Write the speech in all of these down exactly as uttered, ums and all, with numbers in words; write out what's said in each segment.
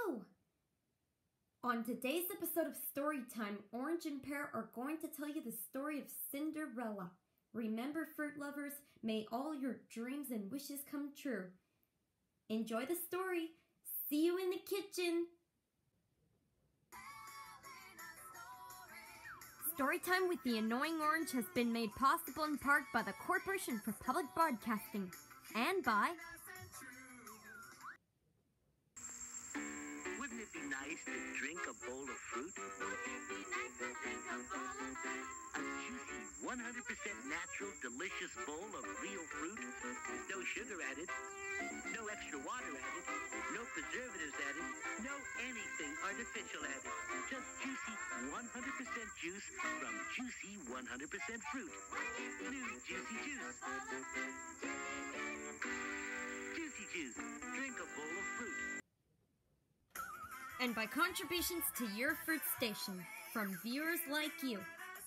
Hello! On today's episode of Storytime, Orange and Pear are going to tell you the story of Cinderella. Remember, fruit lovers, may all your dreams and wishes come true. Enjoy the story. See you in the kitchen. Storytime with the Annoying Orange has been made possible in part by the Corporation for Public Broadcasting and by... Wouldn't it be nice to drink a bowl of fruit? A juicy, one hundred percent natural, delicious bowl of real fruit. No sugar added, no extra water added, no preservatives added, no anything artificial added. Just juicy, one hundred percent juice from juicy, one hundred percent fruit. New Juicy Juice. Juicy Juice. Drink a bowl of fruit. And by contributions to your fruit station from viewers like you.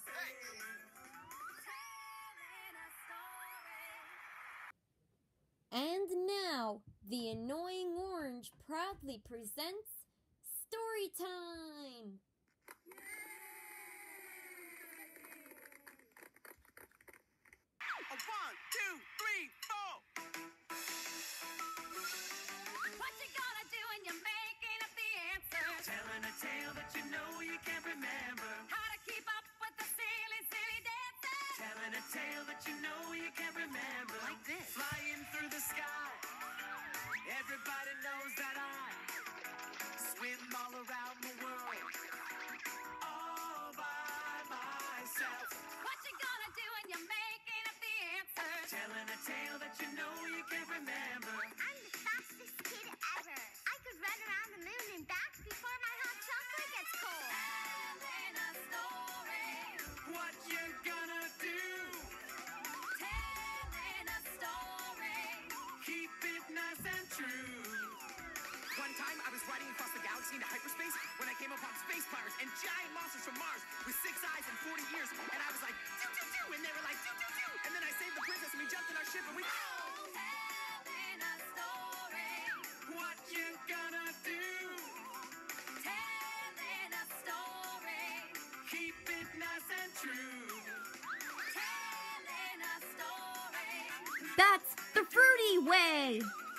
And now, the Annoying Orange proudly presents Storytime! A one, two, three, four! What you gonna do when you're making up the answers? Telling a tale that you know you can't remember. How to keep up with the silly, silly dances? Telling a tale that you know you can't remember. Like this. Flying through the sky. Everybody knows that I swim all around the world. All by myself. What you gonna do when you're making up the answers? Telling a tale that you know you can't remember. I'm the fastest kid ever. I could run around the moon and back before my hot chocolate gets cold. Telling a story. What you gonna do? Telling a story. Keep it nice and true. One time I was riding across the galaxy into hyperspace when I came upon space pirates and giant monsters from Mars with six eyes and forty ears, and I was like, doo doo doo, and they were like, doo doo doo, and then I saved the princess and we jumped in our ship and we... Telling a story. What you gonna do? Telling a story. Keep it nice and true. Telling a story. That's the Fruity Way!